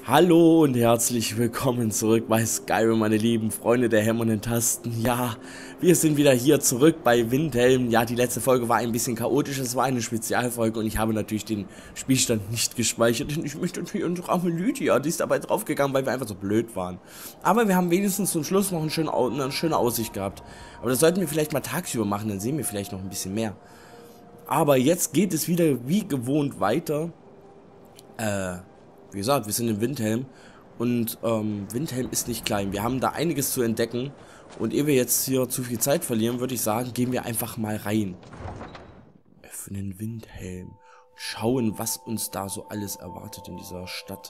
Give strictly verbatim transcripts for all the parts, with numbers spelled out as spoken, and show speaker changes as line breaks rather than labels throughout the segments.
Hallo und herzlich willkommen zurück bei Skyrim, meine lieben Freunde der hämmernden Tasten. Ja, wir sind wieder hier zurück bei Windhelm. Ja, die letzte Folge war ein bisschen chaotisch, es war eine Spezialfolge und ich habe natürlich den Spielstand nicht gespeichert. Und ich möchte natürlich unsere arme Lydia, die ist dabei draufgegangen, weil wir einfach so blöd waren. Aber wir haben wenigstens zum Schluss noch einen schönen, eine schöne Aussicht gehabt. Aber das sollten wir vielleicht mal tagsüber machen, dann sehen wir vielleicht noch ein bisschen mehr. Aber jetzt geht es wieder wie gewohnt weiter. Äh... Wie gesagt, wir sind in Windhelm und ähm, Windhelm ist nicht klein. Wir haben da einiges zu entdecken und ehe wir jetzt hier zu viel Zeit verlieren, würde ich sagen, gehen wir einfach mal rein. Öffnen Windhelm. Schauen, was uns da so alles erwartet in dieser Stadt.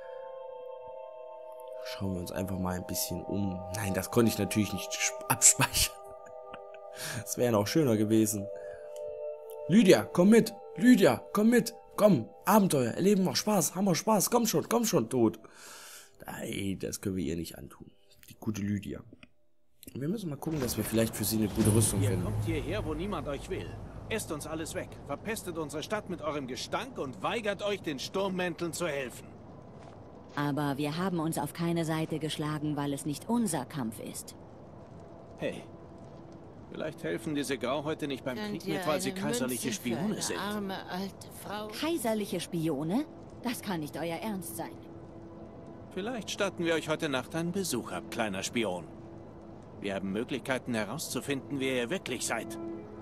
Schauen wir uns einfach mal ein bisschen um. Nein, das konnte ich natürlich nicht abspeichern. Das wäre noch schöner gewesen. Lydia, komm mit! Lydia, komm mit! Komm, Abenteuer, erleben wir Spaß, haben wir Spaß, komm schon, komm schon, tot. Nein, das können wir ihr nicht antun. Die gute Lydia. Wir müssen mal gucken, dass wir vielleicht für sie eine gute Rüstung
Ihr
finden.
kommt hierher, wo niemand euch will. Esst uns alles weg, verpestet unsere Stadt mit eurem Gestank und weigert euch, den Sturmmänteln zu helfen.
Aber wir haben uns auf keine Seite geschlagen, weil es nicht unser Kampf ist.
Hey, vielleicht helfen diese Grauhäute nicht beim
Könnt
Krieg
ihr
mit, weil sie
eine
kaiserliche
Münze für
Spione
eine
sind.
arme alte Frau?
Kaiserliche Spione? Das kann nicht euer Ernst sein.
Vielleicht statten wir euch heute Nacht einen Besuch ab, kleiner Spion. Wir haben Möglichkeiten herauszufinden, wer ihr wirklich seid.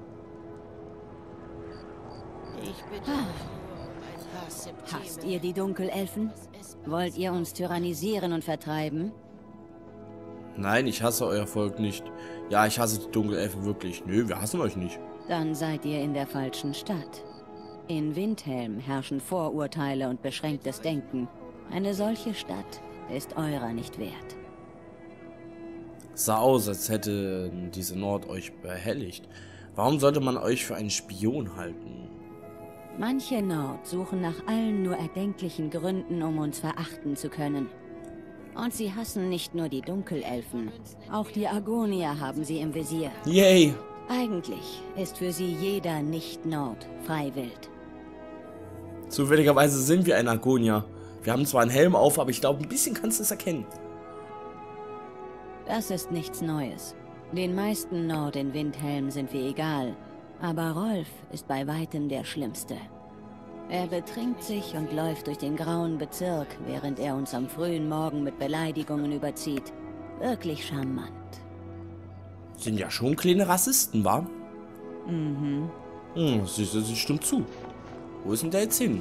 Ich bitte euch nur um ein paar Septime.
Hasst ihr die Dunkelelfen? Wollt ihr uns tyrannisieren und vertreiben?
Nein, ich hasse euer Volk nicht. Ja, ich hasse die Dunkelelfen wirklich. Nö, wir hassen euch nicht.
Dann seid ihr in der falschen Stadt. In Windhelm herrschen Vorurteile und beschränktes Denken. Eine solche Stadt ist eurer nicht wert.
Sah aus, als hätte diese Nord euch behelligt. Warum sollte man euch für einen Spion halten?
Manche Nord suchen nach allen nur erdenklichen Gründen, um uns verachten zu können. Und sie hassen nicht nur die Dunkelelfen, auch die Argonier haben sie im Visier.
Yay!
Eigentlich ist für sie jeder Nicht-Nord freiwillig.
Zufälligerweise sind wir ein Argonier. Wir haben zwar einen Helm auf, aber ich glaube, ein bisschen kannst du es erkennen.
Das ist nichts Neues. Den meisten Nord in Windhelm sind wir egal, aber Rolf ist bei weitem der Schlimmste. Er betrinkt sich und läuft durch den grauen Bezirk, während er uns am frühen Morgen mit Beleidigungen überzieht. Wirklich charmant.
Sind ja schon kleine Rassisten, wa?
Mhm.
Hm, sie, sie stimmt zu. Wo ist denn der jetzt hin?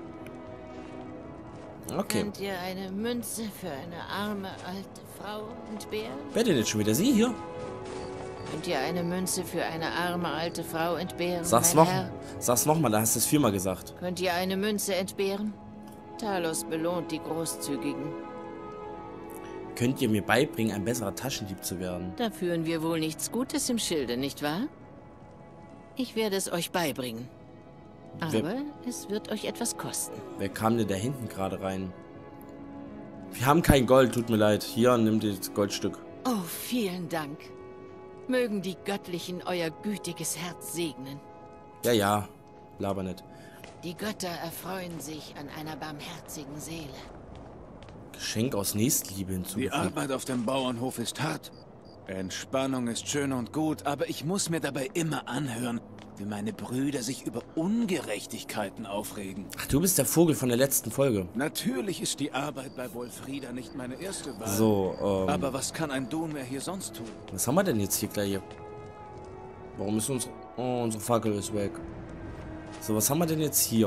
Okay.
Könnt ihr eine Münze für eine arme alte Frau entbehren?
Wer denn jetzt schon wieder? Sie hier?
Könnt ihr eine Münze für eine arme alte Frau entbehren,
Sag's
mein
noch.
Herr?
Sag's nochmal, da hast du es viermal gesagt.
Könnt ihr eine Münze entbehren? Talos belohnt die Großzügigen.
Könnt ihr mir beibringen, ein besserer Taschendieb zu werden?
Da führen wir wohl nichts Gutes im Schilde, nicht wahr? Ich werde es euch beibringen. Aber
Wer-
es wird euch etwas kosten.
Wer kam denn da hinten gerade rein? Wir haben kein Gold, tut mir leid. Hier, nimm das Goldstück.
Oh, vielen Dank. Mögen die Göttlichen euer gütiges Herz segnen.
Ja, ja. Laber nicht.
Die Götter erfreuen sich an einer barmherzigen Seele.
Geschenk aus Nächstliebe
Die
hinzugefügt.
Arbeit auf dem Bauernhof ist hart. Entspannung ist schön und gut, aber ich muss mir dabei immer anhören, wie meine Brüder sich über Ungerechtigkeiten aufregen.
Ach, du bist der Vogel von der letzten Folge.
Natürlich ist die Arbeit bei Wolfrieda nicht meine erste Wahl.
So, ähm...
Aber was kann ein Dunmer hier sonst tun?
was haben wir denn jetzt hier gleich? Warum ist unsere... Oh, unsere Fackel ist weg. So, was haben wir denn jetzt hier?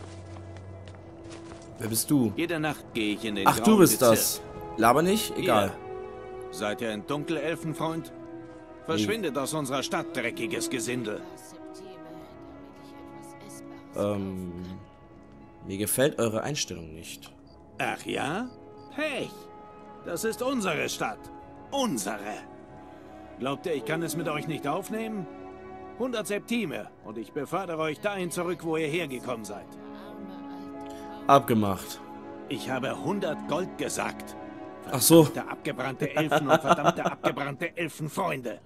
Wer bist du?
Jede Nacht gehe ich in den
Ach, du
grauen
bist
Bezirk.
das. Laber nicht? Egal.
Ihr. Seid ihr ein Dunkelelfenfreund? Verschwindet aus unserer Stadt, dreckiges Gesindel.
Ähm... Mir gefällt eure Einstellung nicht.
Ach ja? Pech. Das ist unsere Stadt. Unsere. Glaubt ihr, ich kann es mit euch nicht aufnehmen? hundert Septime und ich befördere euch dahin zurück, wo ihr hergekommen seid.
Abgemacht.
Ich habe hundert Gold gesagt.
Ach so.
Verdammte abgebrannte Elfen und verdammte abgebrannte Elfenfreunde.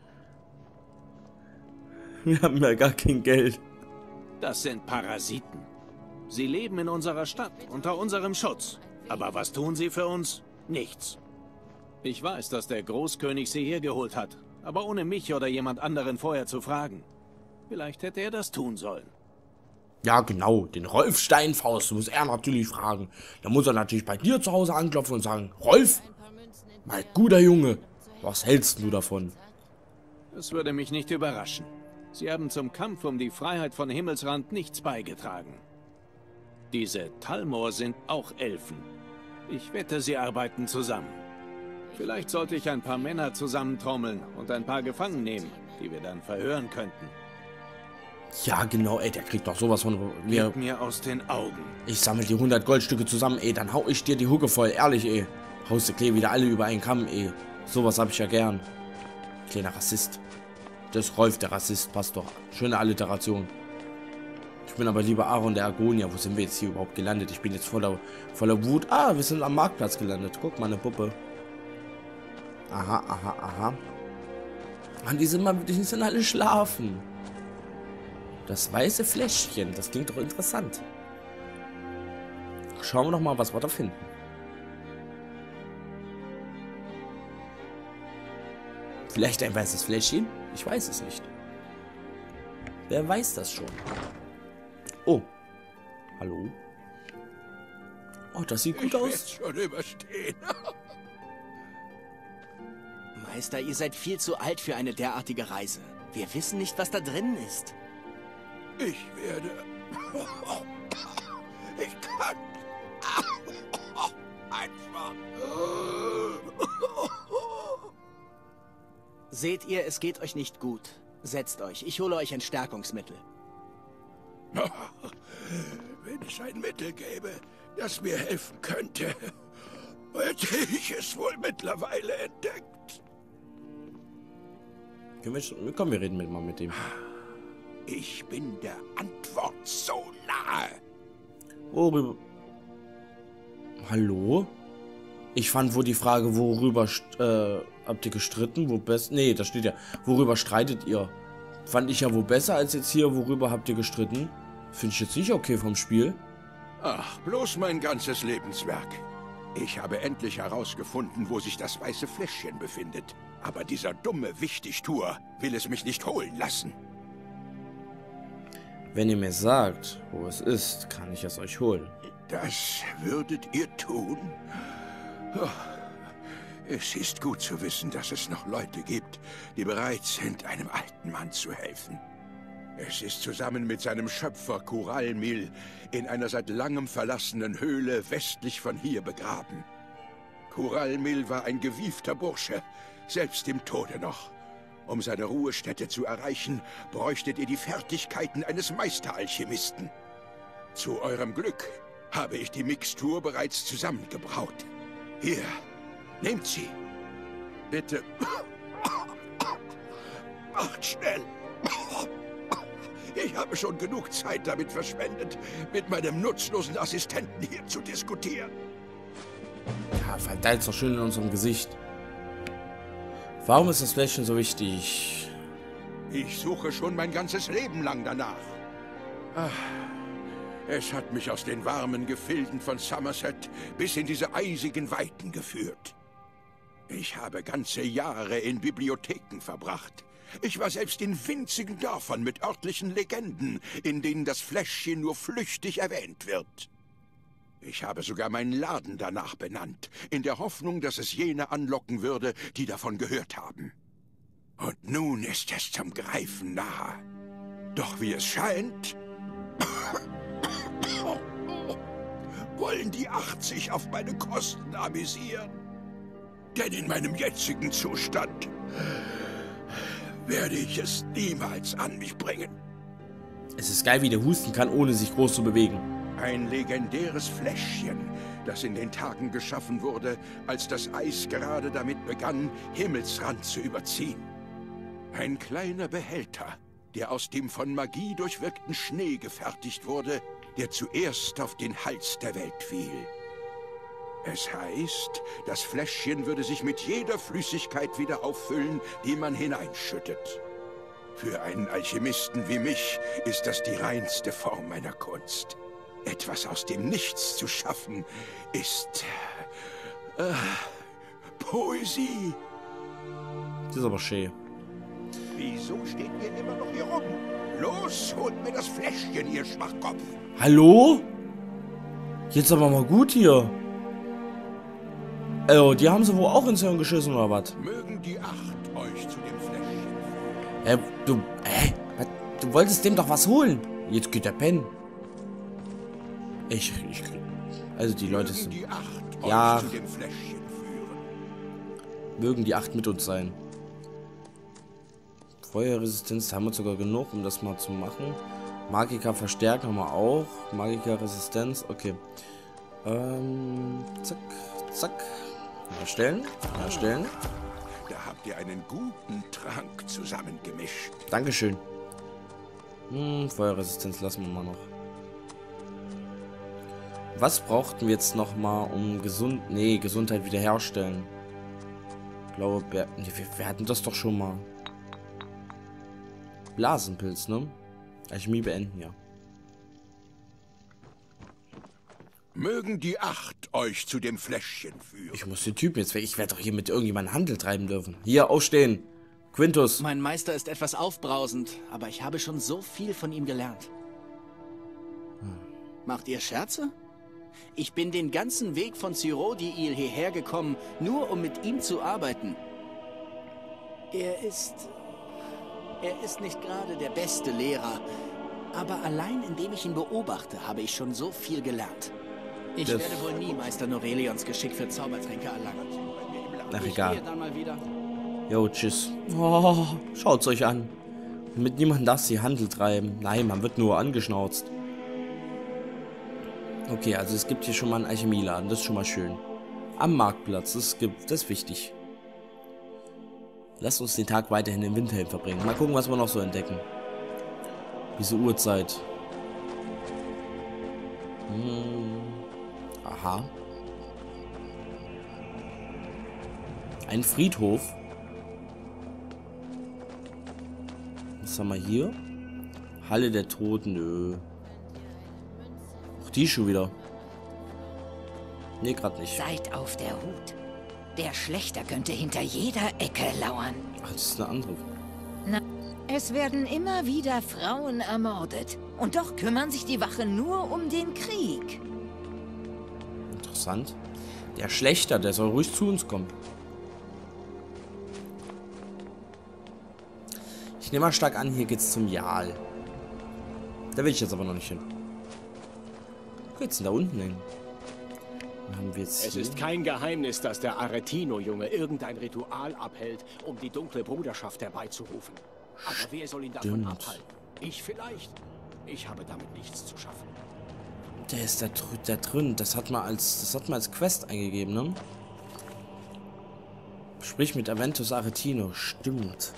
Wir haben ja gar kein Geld.
Das sind Parasiten. Sie leben in unserer Stadt, unter unserem Schutz. Aber was tun sie für uns? Nichts. Ich weiß, dass der Großkönig sie hergeholt hat, aber ohne mich oder jemand anderen vorher zu fragen. Vielleicht hätte er das tun sollen.
Ja, genau, den Rolf Steinfaust muss er natürlich fragen. Da muss er natürlich bei dir zu Hause anklopfen und sagen, Rolf, mein guter Junge, was hältst du davon?
Es würde mich nicht überraschen. Sie haben zum Kampf um die Freiheit von Himmelsrand nichts beigetragen. Diese Talmor sind auch Elfen. Ich wette, sie arbeiten zusammen. Vielleicht sollte ich ein paar Männer zusammentrommeln und ein paar gefangen nehmen, die wir dann verhören könnten.
Ja, genau, ey, der kriegt doch sowas von mir.
Gib mir aus den Augen.
Ich sammle die hundert Goldstücke zusammen, ey, dann hau ich dir die Hucke voll, ehrlich, ey. Haust du Klee wieder alle über einen Kamm, ey. Sowas hab ich ja gern. Kleiner Rassist. Das ist Rolf, der Rassist, passt doch. Schöne Alliteration. Ich bin aber lieber Aaron der Argonia. Wo sind wir jetzt hier überhaupt gelandet? Ich bin jetzt voller, voller Wut. Ah, wir sind am Marktplatz gelandet. Guck mal, eine Puppe. Aha, aha, aha. Mann, die sind mal, die sind alle schlafen. Das weiße Fläschchen, das klingt doch interessant. Schauen wir doch mal, was wir da finden. Vielleicht ein weißes Fläschchen? Ich weiß es nicht. Wer weiß das schon? Oh. Hallo? Oh, das sieht gut
ich
aus.
Schon überstehen.
Meister, ihr seid viel zu alt für eine derartige Reise. Wir wissen nicht, was da drin ist.
Ich werde... Ich kann... Einfach...
Seht ihr, es geht euch nicht gut. Setzt euch, ich hole euch ein Stärkungsmittel.
Wenn es ein Mittel gäbe, das mir helfen könnte, hätte ich es wohl mittlerweile entdeckt.
Können wir schon, komm, wir reden mit, mal mit dem.
Ich bin der Antwort so nahe.
Worüber? Hallo? Ich fand wohl die Frage, worüber äh, habt ihr gestritten? Wo best? Nee, da steht ja, worüber streitet ihr? Fand ich ja wohl besser als jetzt hier, worüber habt ihr gestritten? Finde ich jetzt nicht okay vom Spiel.
Ach, bloß mein ganzes Lebenswerk. Ich habe endlich herausgefunden, wo sich das weiße Fläschchen befindet. Aber dieser dumme Wichtigtuer will es mich nicht holen lassen.
Wenn ihr mir sagt, wo es ist, kann ich es euch holen.
Das würdet ihr tun? Oh, es ist gut zu wissen, dass es noch Leute gibt, die bereit sind, einem alten Mann zu helfen. Es ist zusammen mit seinem Schöpfer Kuralmil in einer seit langem verlassenen Höhle westlich von hier begraben. Kuralmil war ein gewiefter Bursche, selbst im Tode noch. Um seine Ruhestätte zu erreichen, bräuchtet ihr die Fertigkeiten eines Meisteralchemisten. Zu eurem Glück habe ich die Mixtur bereits zusammengebraut. Hier, nehmt sie. Bitte. Macht schnell. Ich habe schon genug Zeit damit verschwendet, mit meinem nutzlosen Assistenten hier zu diskutieren.
Ja, verteilt doch schön in unserem Gesicht. Warum ist das Fläschchen so wichtig?
Ich suche schon mein ganzes Leben lang danach. Ach, es hat mich aus den warmen Gefilden von Somerset bis in diese eisigen Weiten geführt. Ich habe ganze Jahre in Bibliotheken verbracht. Ich war selbst in winzigen Dörfern mit örtlichen Legenden, in denen das Fläschchen nur flüchtig erwähnt wird. Ich habe sogar meinen Laden danach benannt, in der Hoffnung, dass es jene anlocken würde, die davon gehört haben. Und nun ist es zum Greifen nahe. Doch wie es scheint, wollen die achtzig auf meine Kosten amüsieren. Denn in meinem jetzigen Zustand werde ich es niemals an mich bringen.
Es ist geil, wie der husten kann, ohne sich groß zu bewegen.
Ein legendäres Fläschchen, das in den Tagen geschaffen wurde, als das Eis gerade damit begann, Himmelsrand zu überziehen. Ein kleiner Behälter, der aus dem von Magie durchwirkten Schnee gefertigt wurde, der zuerst auf den Hals der Welt fiel. Es heißt, das Fläschchen würde sich mit jeder Flüssigkeit wieder auffüllen, die man hineinschüttet. Für einen Alchemisten wie mich ist das die reinste Form meiner Kunst. etwas aus dem Nichts zu schaffen, ist äh, Poesie.
Das ist aber schön.
Wieso steht ihr immer noch hier rum? Los, holt mir das Fläschchen, ihr Schwachkopf.
Hallo? Jetzt aber mal gut hier. Oh, die haben sie wohl auch ins Hirn geschissen, oder was?
Mögen die Acht euch zu dem Fläschchen führen.
Äh, du, äh, was? Du wolltest dem doch was holen. Jetzt geht der pennen. Ich, ich, also die Leute sind...
Mögen die Acht
Ja.
euch zu dem Fläschchen führen.
Mögen die Acht mit uns sein. Feuerresistenz haben wir sogar genug, um das mal zu machen. Magika verstärken haben wir auch. Magika Resistenz, okay. Ähm, zack, zack. Erstellen, erstellen.
Da habt ihr einen guten Trank zusammengemischt.
Dankeschön. Hm, Feuerresistenz lassen wir mal noch. Was brauchten wir jetzt noch mal, um gesund... Nee, Gesundheit wiederherstellen. Ich glaube, wir, nee, wir, wir hatten das doch schon mal. Blasenpilz, ne? Alchemie beenden, ja.
Mögen die Acht euch zu dem Fläschchen führen.
Ich muss den Typen jetzt weg. Ich werde doch hier mit irgendjemandem Handel treiben dürfen. Hier, aufstehen. Quintus.
Mein Meister ist etwas aufbrausend, aber ich habe schon so viel von ihm gelernt. Macht ihr Scherze? Ich bin den ganzen Weg von Cyrodiil hierher gekommen, nur um mit ihm zu arbeiten. Er ist... Er ist nicht gerade der beste Lehrer, aber allein indem ich ihn beobachte, habe ich schon so viel gelernt. Ich
Das-
werde wohl nie Meister Norelions Geschick für Zaubertränke erlangen.
Ach,
Ich
egal.
gehe dann mal wieder.
Jo, tschüss. Oh, schaut's euch an. Mit niemandem darf sie Handel treiben. Nein, man wird nur angeschnauzt. Okay, also es gibt hier schon mal einen Alchemieladen. Das ist schon mal schön. Am Marktplatz. Das, gibt, das ist wichtig. Lasst uns den Tag weiterhin in Windhelm verbringen. Mal gucken, was wir noch so entdecken. Diese Uhrzeit. Hm. Aha. Ein Friedhof. Was haben wir hier? Halle der Toten. Nö. Auch die schon wieder. Nee, gerade nicht.
Seid auf der Hut. Der Schlechter könnte hinter jeder Ecke lauern.
Ach, das ist eine andere.
Es werden immer wieder Frauen ermordet. Und doch kümmern sich die Wache nur um den Krieg.
Interessant. Der Schlechter, der soll ruhig zu uns kommen. Ich nehme mal stark an, hier geht's zum Jarl. Da will ich jetzt aber noch nicht hin. Wo geht's denn da unten hin? Was haben wir jetzt
Es
hier?
ist kein Geheimnis, dass der Aretino-Junge irgendein Ritual abhält, um die dunkle Bruderschaft herbeizurufen. Aber wer soll ihn davon
Stimmt.
abhalten? Ich vielleicht. Ich habe damit nichts zu schaffen.
Der ist da, drü da drin. Das hat man als das hat man als Quest eingegeben, ne? Sprich mit Aventus Aretino. Stimmt.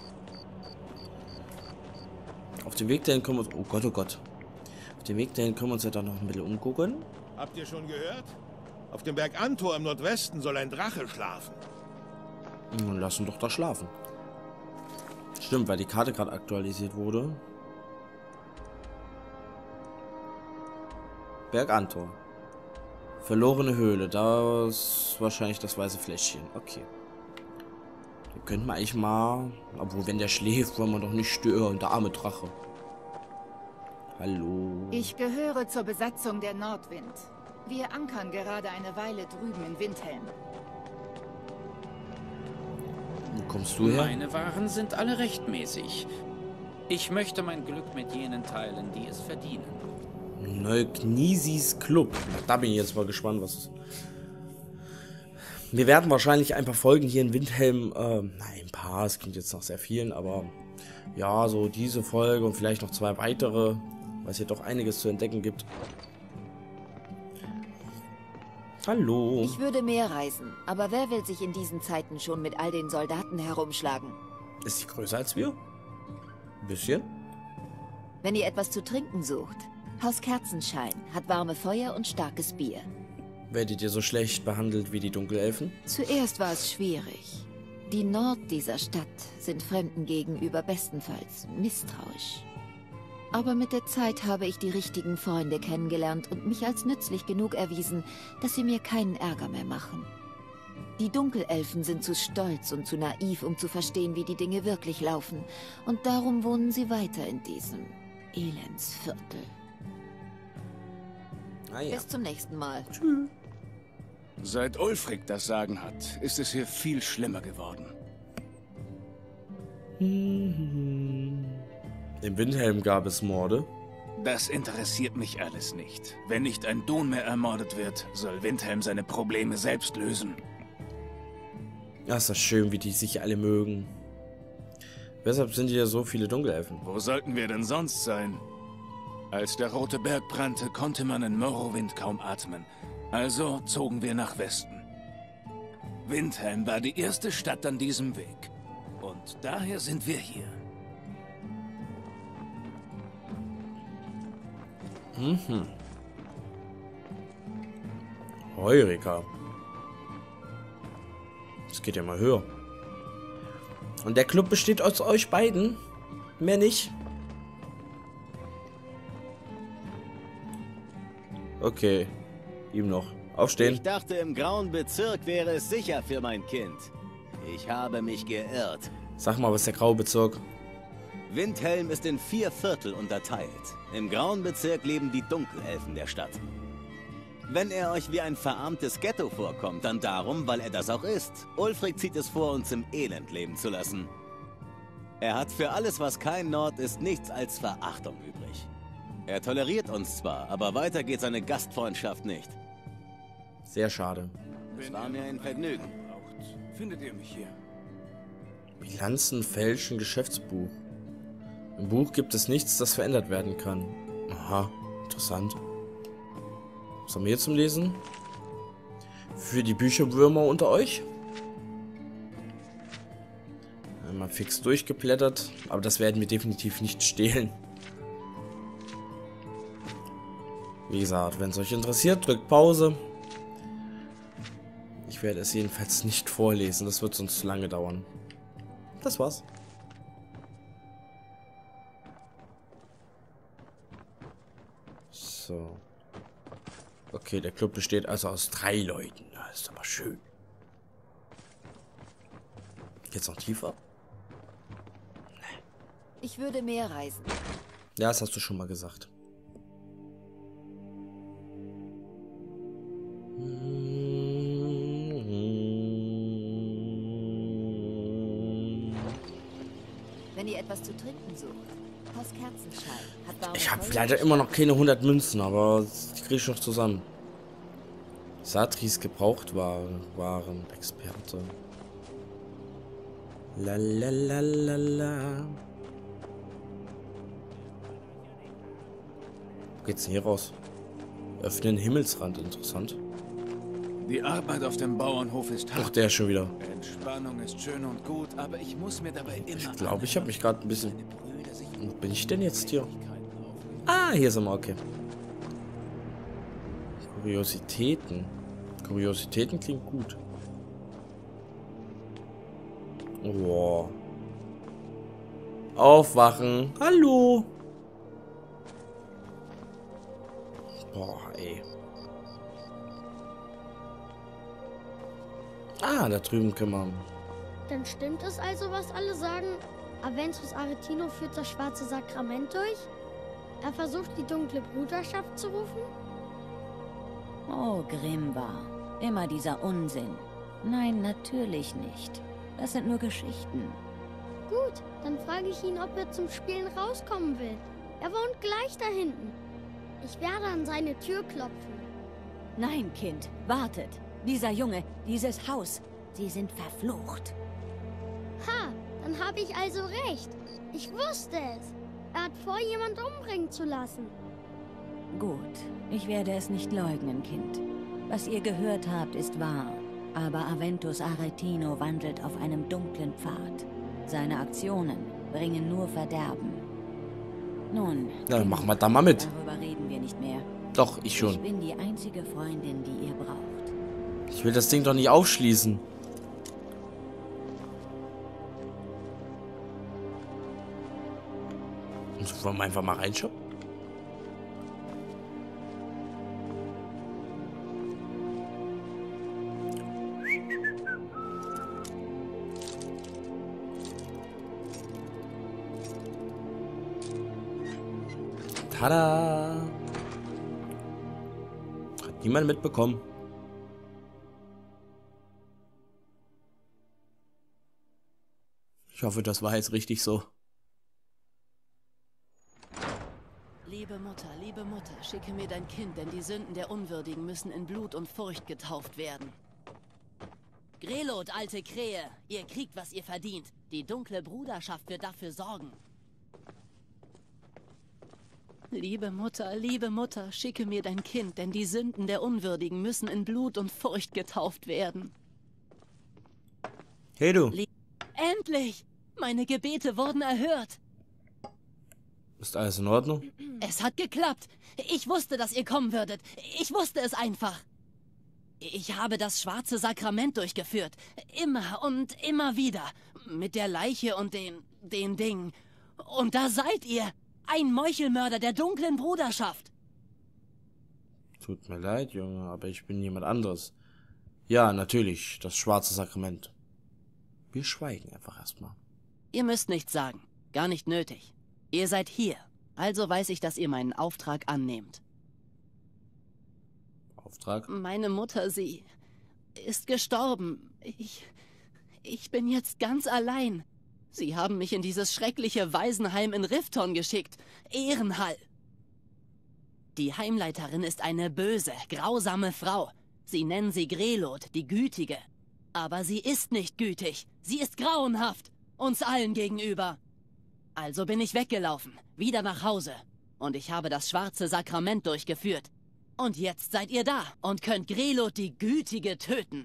Auf dem Weg dahin können wir uns... Oh Gott, oh Gott. Auf dem Weg dahin können wir uns ja doch noch ein bisschen umgucken.
Habt ihr schon gehört? Auf dem Berg Antor im Nordwesten soll ein Drache schlafen.
Nun lassen doch da schlafen. Stimmt, weil die Karte gerade aktualisiert wurde. Berg Antor. Verlorene Höhle. Da ist wahrscheinlich das weiße Fläschchen. Okay. Da könnten wir eigentlich mal... Obwohl, wenn der schläft, wollen wir doch nicht stören. Der arme Drache. Hallo.
Ich gehöre zur Besatzung der Nordwind. Wir ankern gerade eine Weile drüben in Windhelm.
Wo kommst du her?
Meine Waren sind alle rechtmäßig. Ich möchte mein Glück mit jenen teilen, die es verdienen.
Neugnisis Club. Da bin ich jetzt mal gespannt, was... Wir werden wahrscheinlich ein paar Folgen hier in Windhelm... Äh, nein, ein paar, es klingt jetzt nach sehr vielen, aber... Ja, so diese Folge und vielleicht noch zwei weitere, weil es hier doch einiges zu entdecken gibt. Hallo.
Ich würde mehr reisen, aber wer will sich in diesen Zeiten schon mit all den Soldaten herumschlagen?
Ist sie größer als wir? Ein bisschen.
Wenn ihr etwas zu trinken sucht, Haus Kerzenschein hat warme Feuer und starkes Bier.
Werdet ihr so schlecht behandelt wie die Dunkelelfen?
Zuerst war es schwierig. Die Nord dieser Stadt sind Fremden gegenüber bestenfalls misstrauisch. Aber mit der Zeit habe ich die richtigen Freunde kennengelernt und mich als nützlich genug erwiesen, dass sie mir keinen Ärger mehr machen. Die Dunkelelfen sind zu stolz und zu naiv, um zu verstehen, wie die Dinge wirklich laufen. Und darum wohnen sie weiter in diesem Elendsviertel.
Ah, ja.
Bis zum nächsten Mal.
Tschüss.
Seit Ulfric das Sagen hat, ist es hier viel schlimmer geworden.
In Windhelm gab es Morde.
Das interessiert mich alles nicht. Wenn nicht ein Dun mehr ermordet wird, soll Windhelm seine Probleme selbst lösen.
Ja, ist das schön, wie die sich alle mögen. Weshalb sind hier so viele Dunkelelfen?
Wo sollten wir denn sonst sein? Als der Rote Berg brannte, konnte man in Morrowind kaum atmen. Also zogen wir nach Westen. Windhelm war die erste Stadt an diesem Weg. Und daher sind wir hier.
Mhm. Heureka. Das geht ja mal höher. Und der Club besteht aus euch beiden? Mehr nicht? Okay. Ihm noch. Aufstehen.
Ich dachte, im grauen Bezirk wäre es sicher für mein Kind. Ich habe mich geirrt.
Sag mal, was ist der graue Bezirk?
Windhelm ist in vier Viertel unterteilt. Im grauen Bezirk leben die Dunkelelfen der Stadt. Wenn er euch wie ein verarmtes Ghetto vorkommt, dann darum, weil er das auch ist. Ulfric zieht es vor, uns im Elend leben zu lassen. Er hat für alles, was kein Nord ist, nichts als Verachtung übrig. Er toleriert uns zwar, aber weiter geht seine Gastfreundschaft nicht.
Sehr schade.
Es war mir ein Vergnügen.
Findet ihr mich hier?
Bilanzen, Fälschen, Geschäftsbuch. Im Buch gibt es nichts, das verändert werden kann. Aha, interessant. Was haben wir hier zum Lesen? Für die Bücherwürmer unter euch? Einmal fix durchgeblättert, aber das werden wir definitiv nicht stehlen. Wie gesagt, wenn es euch interessiert, drückt Pause. Ich werde es jedenfalls nicht vorlesen, das wird sonst lange dauern. Das war's. So. Okay, der Club besteht also aus drei Leuten. Das ist aber schön. Geht's noch tiefer?
Ich würde mehr reisen.
Ja, das hast du schon mal gesagt.
Wenn ihr etwas zu trinken sucht, Haus Kerzenschein hat warme
Ich habe
Holz-
leider immer noch keine hundert Münzen, aber die kriege ich noch zusammen. Satris Gebrauchtwaren, Waren, Experte. La la la la la. Wo geht's denn hier raus? Öffnen Himmelsrand, interessant.
Die Arbeit auf dem Bauernhof ist hart.
Ach, der schon wieder.
Entspannung ist schön und gut, aber ich muss mir dabei immer...
Ich glaube, ich habe mich gerade ein bisschen... Wo bin ich denn jetzt hier? Ah, hier sind wir, okay. Kuriositäten. Kuriositäten klingt gut. Wow. Aufwachen. Hallo. Boah, ey. Ah, da drüben können wir...
Dann stimmt es also, was alle sagen? Aventus Aretino führt das schwarze Sakrament durch? Er versucht, die dunkle Bruderschaft zu rufen?
Oh, Grimvar. Immer dieser Unsinn. Nein, natürlich nicht. Das sind nur Geschichten.
Gut, dann frage ich ihn, ob er zum Spielen rauskommen will. Er wohnt gleich da hinten. Ich werde an seine Tür klopfen.
Nein, Kind, wartet. Dieser Junge, dieses Haus, sie sind verflucht.
Ha, dann habe ich also recht. Ich wusste es. Er hat vor, jemand umbringen zu lassen.
Gut, ich werde es nicht leugnen, Kind. Was ihr gehört habt, ist wahr. Aber Aventus Aretino wandelt auf einem dunklen Pfad. Seine Aktionen bringen nur Verderben. Nun,
Na, dann machen wir da mal mit.
Darüber reden wir nicht mehr.
Doch, ich schon.
Ich bin die einzige Freundin, die ihr braucht.
Ich will das Ding doch nicht aufschließen. Wollen wir einfach mal reinschauen? Tada! Hat niemand mitbekommen. Ich hoffe, das war jetzt richtig so.
Liebe Mutter, liebe Mutter, schicke mir dein Kind, denn die Sünden der Unwürdigen müssen in Blut und Furcht getauft werden. Grelot, alte Krähe, ihr kriegt, was ihr verdient. Die dunkle Bruderschaft wird dafür sorgen. Liebe Mutter, liebe Mutter, schicke mir dein Kind, denn die Sünden der Unwürdigen müssen in Blut und Furcht getauft werden.
Hey du.
Lie Endlich! Meine Gebete wurden erhört.
Ist alles in Ordnung?
Es hat geklappt. Ich wusste, dass ihr kommen würdet. Ich wusste es einfach. Ich habe das schwarze Sakrament durchgeführt. Immer und immer wieder. Mit der Leiche und den, den Dingen. Und da seid ihr. Ein Meuchelmörder der dunklen Bruderschaft.
Tut mir leid, Junge, aber ich bin jemand anderes. Ja, natürlich, das schwarze Sakrament. Wir schweigen einfach erstmal.
Ihr müsst nichts sagen. Gar nicht nötig. Ihr seid hier. Also weiß ich, dass ihr meinen Auftrag annehmt.
Auftrag?
Meine Mutter, sie ist gestorben. Ich... Ich bin jetzt ganz allein. Sie haben mich in dieses schreckliche Waisenheim in Rifton geschickt. Ehrenhall. Die Heimleiterin ist eine böse, grausame Frau. Sie nennen sie Grelot, die Gütige. Aber sie ist nicht gütig. Sie ist grauenhaft. Uns allen gegenüber. Also bin ich weggelaufen. Wieder nach Hause. Und ich habe das schwarze Sakrament durchgeführt. Und jetzt seid ihr da und könnt Grelot, die Gütige, töten.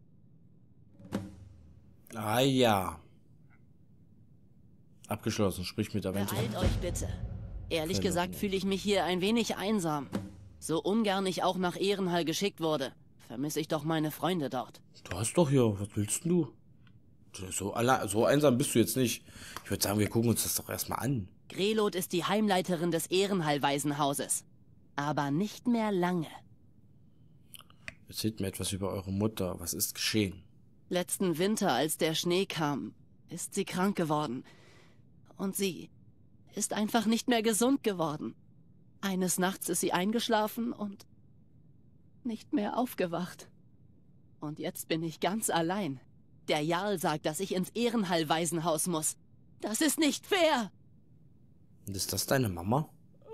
Ah ja. Abgeschlossen, sprich mit Avento.
Beeilt euch bitte. Ehrlich
Keine
gesagt
Ahnung.
fühle ich mich hier ein wenig einsam. So ungern ich auch nach Ehrenhall geschickt wurde, vermisse ich doch meine Freunde dort.
Du hast doch hier, was willst denn du? So, alle, so einsam bist du jetzt nicht. Ich würde sagen, wir gucken uns das doch erstmal an.
Grelot ist die Heimleiterin des Ehrenhall-Waisenhauses. Aber nicht mehr lange.
Erzählt mir etwas über eure Mutter. Was ist geschehen?
Letzten Winter, als der Schnee kam, ist sie krank geworden. Und sie ist einfach nicht mehr gesund geworden. Eines Nachts ist sie eingeschlafen und nicht mehr aufgewacht. Und jetzt bin ich ganz allein. Der Jarl sagt, dass ich ins Ehrenhall-Waisenhaus muss. Das ist nicht fair!
Und ist das deine Mama?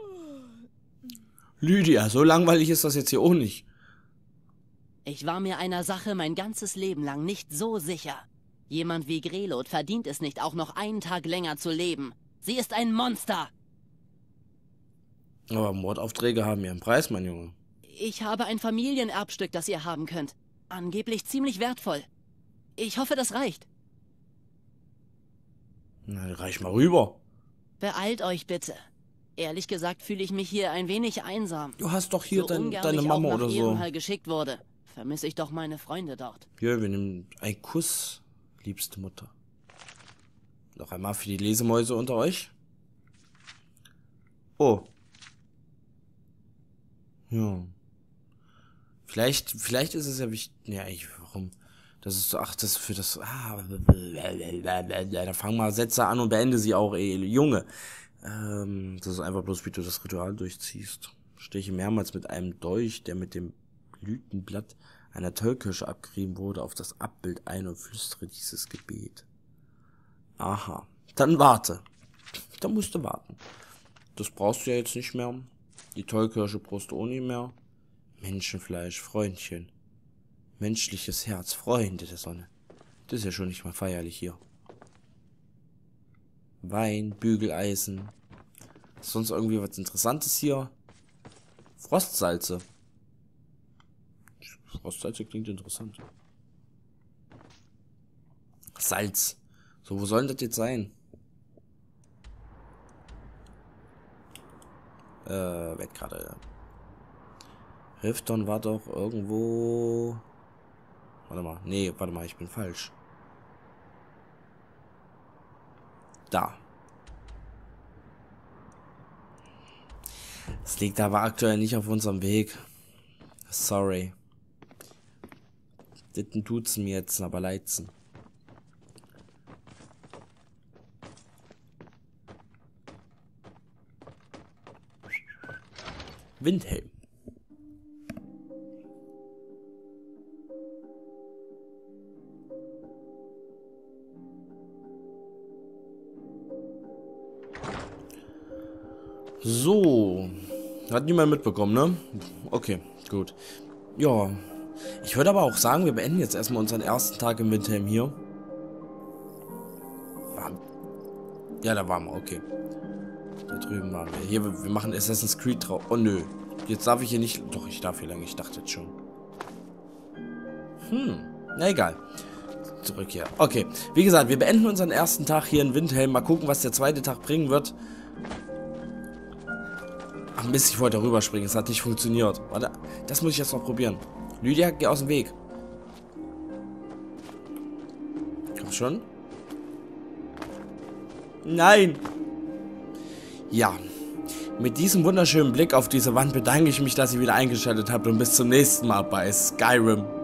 Lydia, so langweilig ist das jetzt hier auch nicht.
Ich war mir einer Sache mein ganzes Leben lang nicht so sicher. Jemand wie Grelot verdient es nicht, auch noch einen Tag länger zu leben. Sie ist ein Monster!
Aber Mordaufträge haben ihren Preis, mein Junge.
Ich habe ein Familienerbstück, das ihr haben könnt. Angeblich ziemlich wertvoll. Ich hoffe, das reicht.
Na, reich mal rüber.
Beeilt euch bitte. Ehrlich gesagt fühle ich mich hier ein wenig einsam.
Du hast doch hier
so
dein,
ungern
deine
ich
Mama
auch
oder
nach
so.
Ehrenhall geschickt wurde, vermisse ich doch meine Freunde dort.
Hier, wir nehmen einen Kuss, liebste Mutter. Noch einmal für die Lesemäuse unter euch. Oh. Ja. Vielleicht, vielleicht ist es ja wichtig. Ja, ich, warum? Das ist so, ach, das ist für das. Ah, da fang mal Sätze an und beende sie auch, ey, Junge. Ähm, das ist einfach bloß, wie du das Ritual durchziehst. Steche mehrmals mit einem Dolch, der mit dem Blütenblatt einer Tollkirsche abgerieben wurde, auf das Abbild ein und flüstere dieses Gebet. Aha. Dann warte. Dann musst du warten. Das brauchst du ja jetzt nicht mehr. Die Tollkirsche brauchst du auch nicht mehr. Menschenfleisch, Freundchen. Menschliches Herz, Freunde der Sonne. Das ist ja schon nicht mal feierlich hier. Wein, Bügeleisen. Ist sonst irgendwie was Interessantes hier? Frostsalze. Frostsalze klingt interessant. Salz. So, wo soll denn das jetzt sein? Äh, weg gerade. Rifton war doch irgendwo... Warte mal. Nee, warte mal, ich bin falsch. Da. Es liegt aber aktuell nicht auf unserem Weg. Sorry. Das tut's mir jetzt aber leidzen. Windhelm. So. Hat niemand mitbekommen, ne? Okay, gut. Ja. Ich würde aber auch sagen, wir beenden jetzt erstmal unseren ersten Tag im Windhelm hier. Ja, da waren wir, okay. Da drüben waren wir. Hier, wir machen Assassin's Creed drauf. Oh, nö. Jetzt darf ich hier nicht... Doch, ich darf hier lang. Ich dachte jetzt schon. Hm. Na, egal. Zurück hier. Okay. Wie gesagt, wir beenden unseren ersten Tag hier in Windhelm. Mal gucken, was der zweite Tag bringen wird. Ach Mist, ich wollte darüber springen. Es hat nicht funktioniert. Warte. Das muss ich jetzt noch probieren. Lydia, geh aus dem Weg. Komm schon. Nein. Ja. Mit diesem wunderschönen Blick auf diese Wand bedanke ich mich, dass ihr wieder eingeschaltet habt und bis zum nächsten Mal bei Skyrim.